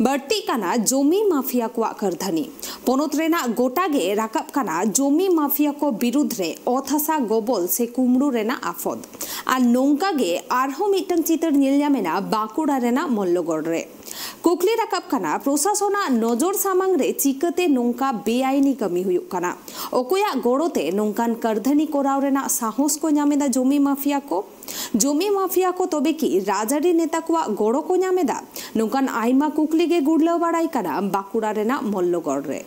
बढ़ती काना जमी माफिया को करधनी पनत रेना गोटागे राकाब काना जमी माफिया को विरुद्ध रे अथासा गबल से कुमड़ू रेना आफद और नोंकागे आरहो मिटन चितर नीलयामेना बाकुड़ा रेना मल्लगढ़ रे कुकली राकाब काना प्रशासना नजर सामांग रे चिकते नोंका बेआईनी कमी हुयुक काना ओकोया गोड़ोते नोंकान करधनी कोराव रेना साहस को ᱧᱟᱢᱮᱫᱟ जमी माफिया को तबे कि राजारी नेता को गोड़ो को ᱧᱟᱢᱮᱫᱟ नोंकान आयमा कुकली गे गुड़लाव बाड़ाई काना बाकुड़ा रेना मल्लगढ़ रे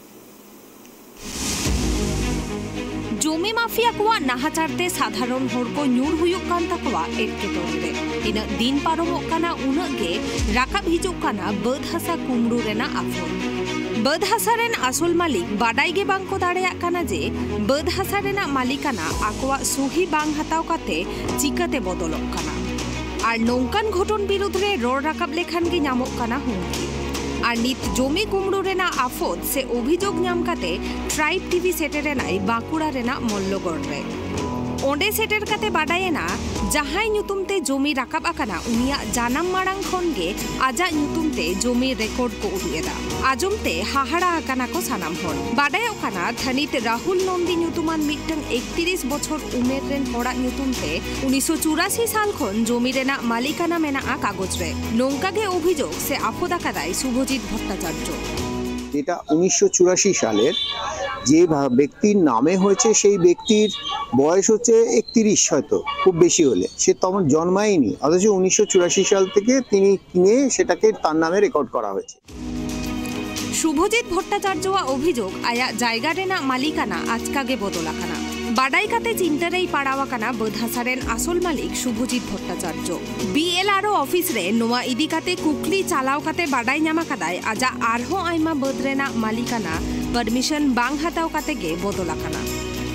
जमी माफिया को नाहाचारते साधारण हर को ᱧᱩᱨ हुयुक कान तकवा एटकेटोरे रे तिना दिन पारमोग काना उना गे राकाब हिजुक काना बद हासा कुमड़ू रेना आफद बद हासा रेन आसल मालिक बाडाई गे बांग को दाड़ेयाग काना जे बद हासा रेना मालिकाना आकोवा सही बांग हताव काते चिकाते बदलक काना आर नोंकान घटन बिरुद्ध रे रोड़ राकाब लेखान गे ᱧᱟᱢᱚᱜ काना हुमकी और नित जमी कुमड़ू रेना आफत से अभियोग ᱧᱟᱢ काते ट्राइब टीवी सेटेरेनाय बाकुड़ा रेना मल्लगढ़ रे ओंडे सेटेर काते बाडायेना जहाय ᱧᱩᱛᱩᱢते जमी राकाब आकाना उनिया जानाम माड़ांग खन गे आजा ᱧᱩᱛᱩᱢते जमी रेकर्ड को उदुएदा आजमते हाहाड़ा आकाना को सानाम हर बाडायोग काना थानित राहुल नंदी ᱧᱩᱛᱩमान मिटन 31 बछर उमेर रेन हड़ा ᱧᱩᱛᱩमते 1984 साल खन जमी रेना मालिकाना मेना कागज रे नोंका गे अभियोग से आफद आकादाय शुभजित भट्टाचार्य যেটা 1984 সালের যে ব্যক্তির নামে হয়েছে সেই ব্যক্তির বয়স হচ্ছে 31 হয়তো খুব বেশি হলে সে তখন জন্মায়নি অথচ 1984 সাল থেকে তিনি কিনে সেটাকে তার নামে রেকর্ড করা হয়েছে শুভজিৎ ভট্টাচার্য অভিযোগ আয়া জায়গা রেনা মালিকানা আজকাগে বদলাকানা बाडाई काते चिंतारेई पाड़ावाकाना बदहासारेन आसल मालिक शुभजित भट्टाचार्य बीएलआरओ ऑफिस रे नोआ इदी काते कुकली चालाव काते बाडाई ᱧᱟᱢ कादाय आजा आरहो आयमा बद रेना मालिकाना परमिशन बांग हाताव काते गे बदलाकाना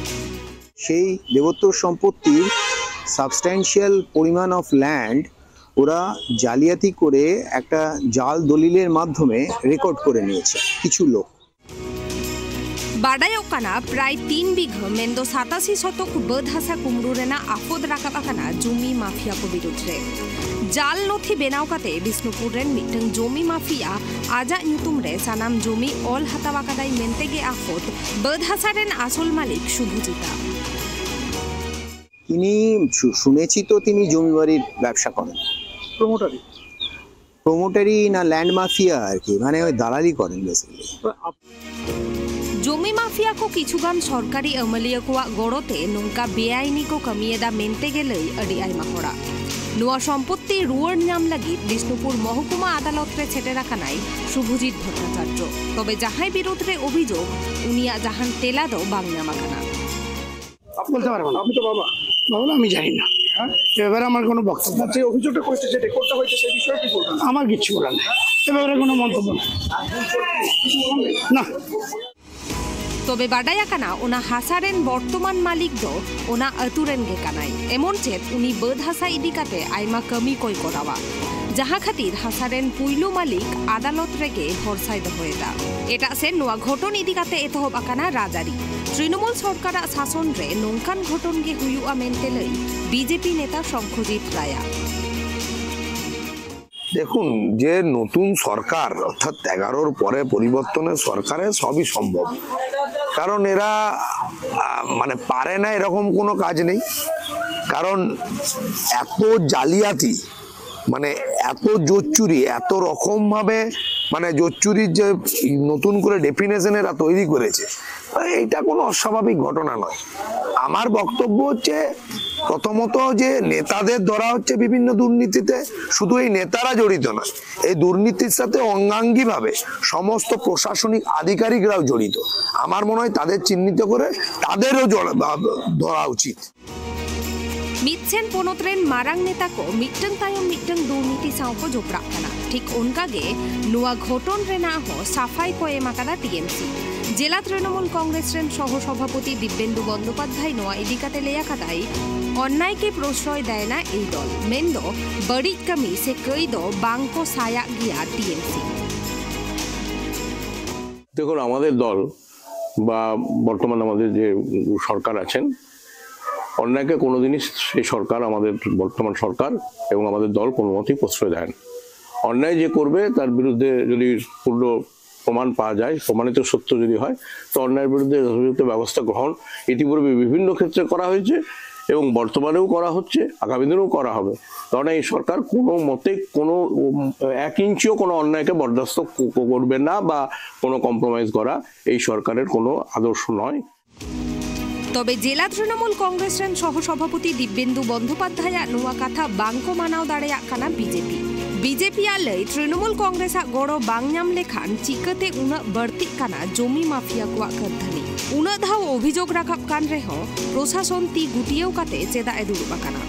সেই দেবত্বর সম্পত্তির সাবস্ট্যান্সিয়াল পরিমাণ অফ ল্যান্ড ওরা জালিয়াতি করে একটা জাল দলিলের মাধ্যমে রেকর্ড করে নিয়েছে কিছু লোক बाडायोग काना प्राय 3 बिघा मेंदो 87 शतक बद हासा कुमड़ू रेना आफद राकाब आकाना जमी माफिया को विरुद्ध रे जाल नथि बेनाव काते बिष्णुपुर रेन मिटन जमी माफिया आजा ᱧᱩᱛᱩᱢ रे सानाम जमी ऑल हाताव आकादाय मेनते गे आफद बद हासा रेन आसल मालिक शुभजिता তিনি শুনেছি তো তিনি জমি বাড়ির ব্যবসা করেন প্রমোটারি না ল্যান্ড মাফিয়া আর কি মানে ওই দালালি করেন বেসিক্যালি जमी माफिया को किछुगान सरकारी अमलिया को गड़ोते नोंका बेआईनी को कमियेदा मेनते गेलै अडी आयमा हड़ा नोआ सम्पत्ति रुवाड़ ᱧᱟᱢ लगित बिष्णुपुर महकुमा आदालत रे छेटेर आकानाय शुभजित भट्टाचार्य तबे जहाय बिरुद्ध रे अभियोग उनिया जहान तेला दो बांग ᱧাম आकाना বলতে পারবো না আমি তো বাবা আমি জানি না এবারে আমার কোনো বক্তব্য আছে অভিযোগটা করেছে যে রেকর্ডটা হয়েছে সেই বিষয়ে কি বলবেন আমার কিছু বলার নেই এবারে কোনো মন্তব্য না तबे बाडाया काना ओना हासारेन बर्तमान मालिक दो ओना अतुरेन गे कानाय एमन चेत उनी बद हासा इदी काते आयमा कमी कोई करावा जहाँ खातिर हासारेन पुइलु मालिक आदालत रेगे भरसाय दोहोएदा एटा से नोआ घटन इदी काते एतहब आकाना राजारी तृणमूल सरकारा शासन रे नोंकान घटन गे हुयुआ मेनते लई बीजेपी नेता शंखजित राया দেখুন যে নতুন সরকার অর্থাৎ 11-র পরে পরিবর্তনের সরকারে সবই সম্ভব কারণ এরা মানে পারে না এরকম কোনো কাজ নেই কারণ এত জালিয়াতি মানে এত জোচ্চুরি এত রকম ভাবে মানে জোচ্চুরির যে নতুন করে ডেফিনেশন এরা তৈরি করেছে এইটা কোনো অস্বাভাবিক ঘটনা নয় আমার বক্তব্য হচ্ছে প্রথমত যে নেতাদের ধরা হচ্ছে বিভিন্ন দুর্নীতিতে শুধু এই নেতারা জড়িত নয় এই দুর্নীতির সাথে অঙ্গাঙ্গিভাবে সমস্ত প্রশাসনিক আধিকারিকরাও জড়িত আমার মনে হয় তাদের চিহ্নিত করে তাদেরও ধরা উচিত मिटसेन पोनोत्रेन मारांग नेता को मिटन तायम मिटन दुर्नीति साव को जोपड़ा काना ठीक उनका गे नुआ घटन रेना हो साफाई को एमाकादा टीएमसी जिला तृणमूल कांग्रेस रेन सह सभापति दिव्येन्दु बंदोपाध्याय नोआ इदिकाते लेया कादाय अन्याय के प्रश्रय देय ना एई दल मेनदो बड़िज कामी से कई दो बांग को साया गिया टीएमसी देखो आमादेर दल बा बर्तमान आमादेर जे सरकार आछेन अन्यायके कोनोदिनই সেই সরকার আমাদের বর্তমান সরকার এবং আমাদের দল কোনো মতেই প্রশ্রয় দেয় না অন্যায় যে করবে তার বিরুদ্ধে যদি পূর্ণ প্রমাণ পাওয়া যায়, প্রমাণিত সত্য যদি হয়, তো অন্যায়ের বিরুদ্ধে যথাযথ ব্যবস্থা গ্রহণ ইতিপূর্বে বিভিন্ন ক্ষেত্রে করা হয়েছে এবং বর্তমানেও করা হচ্ছে, আগামী দিনেও করা হবে। কারণ এই সরকার কোনো মতে কোনো 1 ইঞ্চিও কোনো অন্যায়কে বরদাস্ত করবে না বা কোনো কম্প্রোমাইজ করা এই সরকারের কোনো আদর্শ নয়। তবে জেলা তৃণমূল কংগ্রেস রেন সহসভাপতি দিব্যেন্দু বন্দ্যোপাধ্যায় নোয়া কথা বাংको मानाव दाड़ेयाग काना बीजेपी लई तृणमूल कांग्रेस गड़ो बांग नाम लेखान चिकाते उना बड़ती काना जमी माफिया कोआ कदधनी उना धाव अभियोग राखाब कान रेहो प्रशासन ती गुटिएव काते चेदाए दुड़ुब आकाना।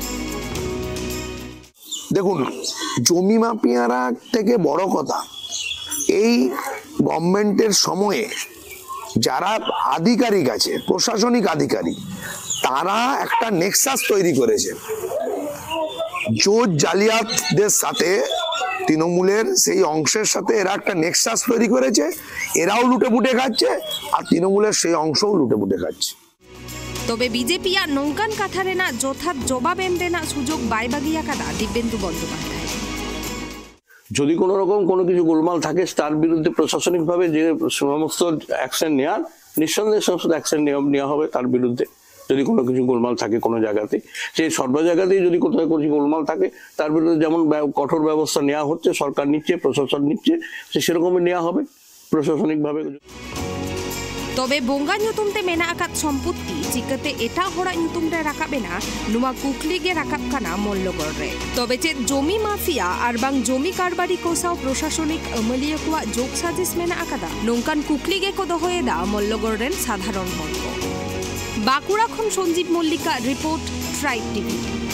দেখুন, জমি মাফিয়ারা থেকে বড় কথা, এই গভর্নমেন্টের সময়ে যারা আধিকারিক আছে, প্রশাসনিক আধিকারিক, তারা একটা নেক্সাস তৈরি করেছে জোট জালিয়াতদের সাথে, তৃণমূলের সেই অংশের সাথে এরা একটা নেক্সাস তৈরি করেছে। এরাও লুটে পুটে খাচ্ছে আর তৃণমূলের সেই অংশও লুটে পুটে খাচ্ছে। তবে বিজেপি নৌকান কাথা রেনা যথার্থ জবাব এম রেনা সুযোগ বাই বাগিয়া কাদা দিব্যেন্দু বন্দ্যোপাধ্যায়। যদি কোনো রকম কোনো কিছু গোলমাল থাকে তার বিরুদ্ধে প্রশাসনিকভাবে যে সমস্ত অ্যাকশন নেওয়ার, নিঃসন্দেহে সমস্ত অ্যাকশন নেওয়া হবে তার বিরুদ্ধে। যদি কোনো কিছু গোলমাল থাকে কোনো জায়গাতে, সেই সর্ব জায়গাতেই যদি কোথাও কোনো গোলমাল থাকে তার বিরুদ্ধে যেমন কঠোর ব্যবস্থা নেওয়া হচ্ছে, সরকার নিচ্ছে, প্রশাসন নিচ্ছে, সেরকমই নেওয়া হবে প্রশাসনিকভাবে। তবে বঙ্গা nyutumte mena akat সম্পত্তি চিকাতে এটা হড়া nyutumre রাখাবে না নুমা কুকলিগে রাখাব কানা মল্লগড় রে। তবে চেত জমি মাফিয়া আর বাং জমি কারবারি কোসাও প্রশাসনিক আমলিয়া কোয়া যোগ সাজিস মেনা আকাদা নৌকান কুকলিগে কো দহয়ে দা মল্লগড় রেন সাধারণ হড়। বাঁকুড়া খন Sanjib Mallika report tribe TV.